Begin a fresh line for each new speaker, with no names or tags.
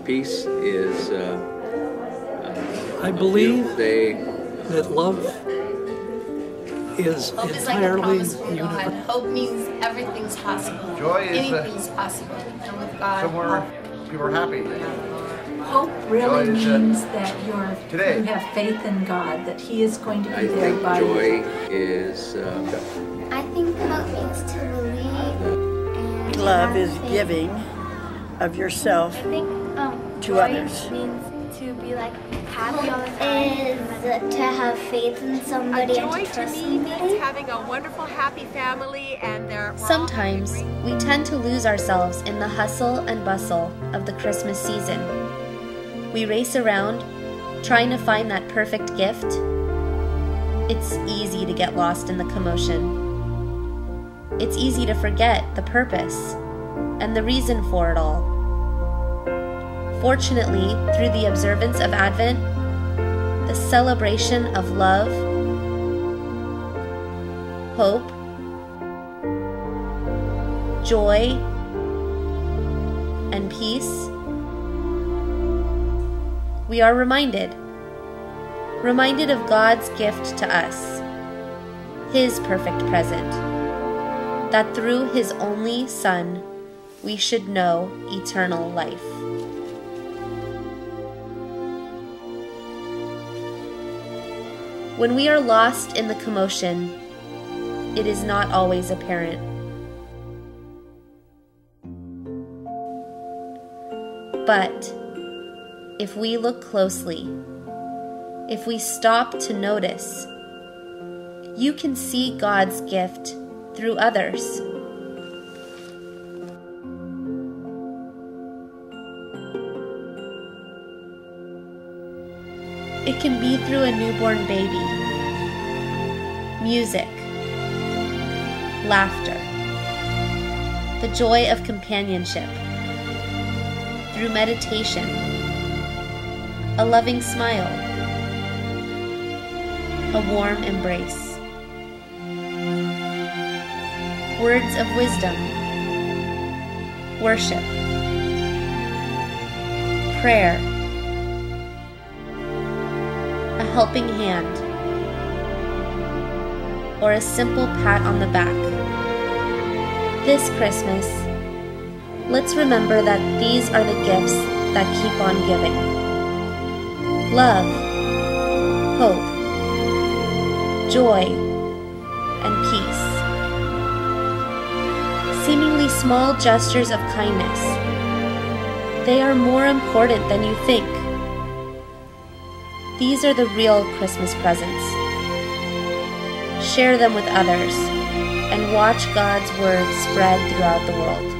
peace is
I believe
day.
that love is
Hope is like a
entirely
promise from God.
universal.
Hope means everything's possible.
Joy is
anything's possible. And with God,
somewhere people are happy.
Hope really
Joy is,
means that you
today.
have faith in God, that He is going to be
I
there
think
by
joy
you.
is
I think hope means to believe and
Love
have
is
faith.
giving of yourself
I think
to
joy
others.
means to be like happy all the time. Is to have faith in somebody and
Joy
to
to
trust
me
somebody.
means having a wonderful, happy family, and
Sometimes we tend to lose ourselves in the hustle and bustle of the Christmas season. We race around trying to find that perfect gift. It's easy to get lost in the commotion. It's easy to forget the purpose and the reason for it all. Fortunately, through the observance of Advent, the celebration of love, hope, joy, and peace, we are reminded of God's gift to us, His perfect present, that through His only Son, we should know eternal life. When we are lost in the commotion, it is not always apparent. But if we look closely, if we stop to notice, you can see God's gift through others. It can be through a newborn baby, music, laughter, the joy of companionship, through meditation, a loving smile, a warm embrace, words of wisdom, worship, prayer, a helping hand, or a simple pat on the back. This Christmas, let's remember that these are the gifts that keep on giving. Love, hope, joy, and peace. Seemingly small gestures of kindness, they are more important than you think. These are the real Christmas presents. Share them with others and watch God's word spread throughout the world.